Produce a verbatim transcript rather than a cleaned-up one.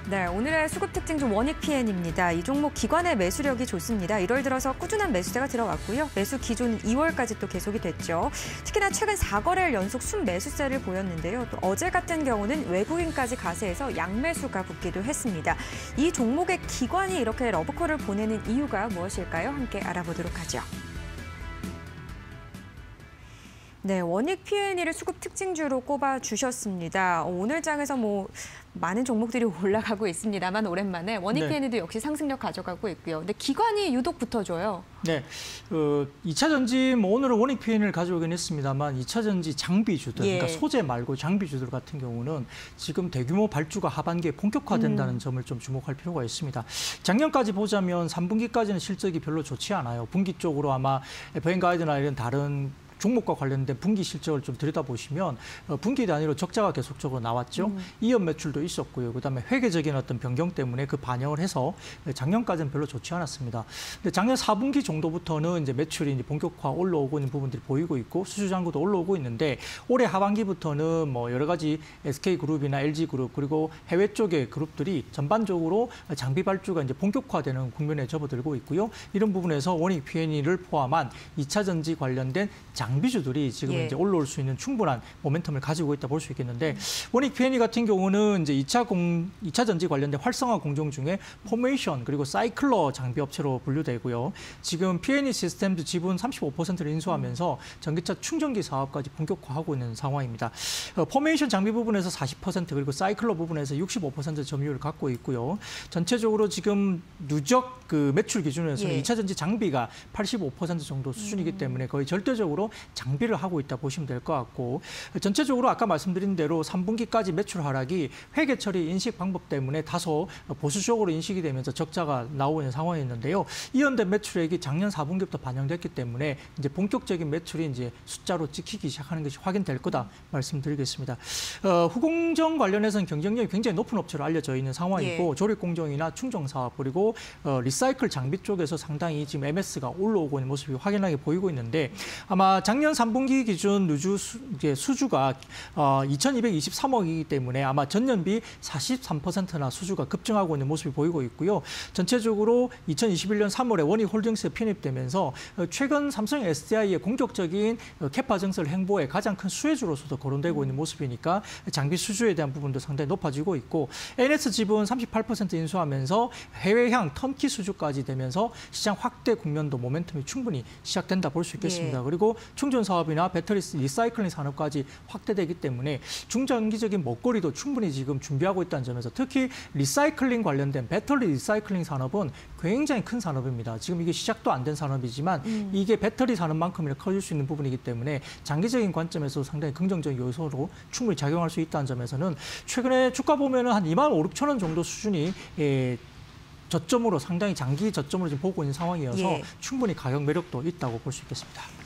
네, 오늘의 수급 특징 중 원익 피엔입니다. 이 종목 기관의 매수력이 좋습니다. 일월 들어서 꾸준한 매수세가 들어왔고요. 매수 기존 이월까지 또 계속이 됐죠. 특히나 최근 사 거래일 연속 순매수세를 보였는데요. 또 어제 같은 경우는 외국인까지 가세해서 양매수가 붙기도 했습니다. 이 종목의 기관이 이렇게 러브콜을 보내는 이유가 무엇일까요? 함께 알아보도록 하죠. 네, 원익 피엔이를 수급 특징주로 꼽아주셨습니다. 오늘 장에서 뭐 많은 종목들이 올라가고 있습니다만 오랜만에 원익 네. 피엔이도 역시 상승력 가져가고 있고요. 근데 기관이 유독 붙어줘요. 네, 어, 이 차 전지 뭐 오늘은 원익 피엔이를 가져오긴 했습니다만 이 차 전지 장비주들, 예. 그러니까 소재 말고 장비주들 같은 경우는 지금 대규모 발주가 하반기에 본격화된다는 음. 점을 좀 주목할 필요가 있습니다. 작년까지 보자면 삼 분기까지는 실적이 별로 좋지 않아요. 분기 쪽으로 아마 에프엔가이드나 이런 다른 종목과 관련된 분기 실적을 좀 들여다보시면 분기 단위로 적자가 계속적으로 나왔죠. 음. 이연 매출도 있었고요. 그다음에 회계적인 어떤 변경 때문에 그 반영을 해서 작년까지는 별로 좋지 않았습니다. 근데 작년 사 분기 정도부터는 이제 매출이 이제 본격화 올라오고 있는 부분들이 보이고 있고 수주 잔고도 올라오고 있는데 올해 하반기부터는 뭐 여러 가지 에스케이그룹이나 엘지그룹 그리고 해외 쪽의 그룹들이 전반적으로 장비 발주가 이제 본격화되는 국면에 접어들고 있고요. 이런 부분에서 원익 피엔이를 포함한 이 차 전지 관련된 장 장비주들이 지금 예. 이제 올라올 수 있는 충분한 모멘텀을 가지고 있다 볼 수 있겠는데 음. 원익 피엔이 같은 경우는 이제 이 차 공, 이 차 전지 관련된 활성화 공정 중에 포메이션 그리고 사이클러 장비 업체로 분류되고요. 지금 피엔이 시스템도 지분 삼십오 퍼센트를 인수하면서 전기차 충전기 사업까지 본격화하고 있는 상황입니다. 어, 포메이션 장비 부분에서 사십 퍼센트 그리고 사이클러 부분에서 육십오 퍼센트 점유율을 갖고 있고요. 전체적으로 지금 누적 그 매출 기준에서는 예. 이 차 전지 장비가 팔십오 퍼센트 정도 수준이기 때문에 거의 절대적으로 장비를 하고 있다 보시면 될 것 같고 전체적으로 아까 말씀드린 대로 삼 분기까지 매출 하락이 회계 처리 인식 방법 때문에 다소 보수적으로 인식이 되면서 적자가 나오는 상황이었는데요. 이연된 매출액이 작년 사 분기부터 반영됐기 때문에 이제 본격적인 매출이 이제 숫자로 찍히기 시작하는 것이 확인될 거다 말씀드리겠습니다. 어, 후공정 관련해서는 경쟁력이 굉장히 높은 업체로 알려져 있는 상황이고 예. 조립 공정이나 충정 사업 그리고 어, 리사이클 장비 쪽에서 상당히 지금 엠에스가 올라오고 있는 모습이 확연하게 보이고 있는데 아마 작년 삼 분기 기준 누주 수, 이제 수주가 어, 이천이백이십삼억이기 때문에 아마 전년비 사십삼 퍼센트나 수주가 급증하고 있는 모습이 보이고 있고요. 전체적으로 이천이십일 년 삼월에 원익홀딩스에 편입되면서 최근 삼성 에스디아이의 공격적인 캐파 증설 행보에 가장 큰 수혜주로서도 거론되고 있는 모습이니까 장비 수주에 대한 부분도 상당히 높아지고 있고 엔에스 지분 삼십팔 퍼센트 인수하면서 해외향 턴키 수주까지 되면서 시장 확대 국면도 모멘텀이 충분히 시작된다 볼 수 있겠습니다. 예. 그리고 충전 사업이나 배터리 리사이클링 산업까지 확대되기 때문에 중장기적인 먹거리도 충분히 지금 준비하고 있다는 점에서 특히 리사이클링 관련된 배터리 리사이클링 산업은 굉장히 큰 산업입니다. 지금 이게 시작도 안 된 산업이지만 음. 이게 배터리 산업만큼이나 커질 수 있는 부분이기 때문에 장기적인 관점에서 상당히 긍정적인 요소로 충분히 작용할 수 있다는 점에서는 최근에 주가 보면은 한 이만 오천 원 정도 수준이 예, 저점으로 상당히 장기 저점으로 지금 보고 있는 상황이어서 예. 충분히 가격 매력도 있다고 볼 수 있겠습니다.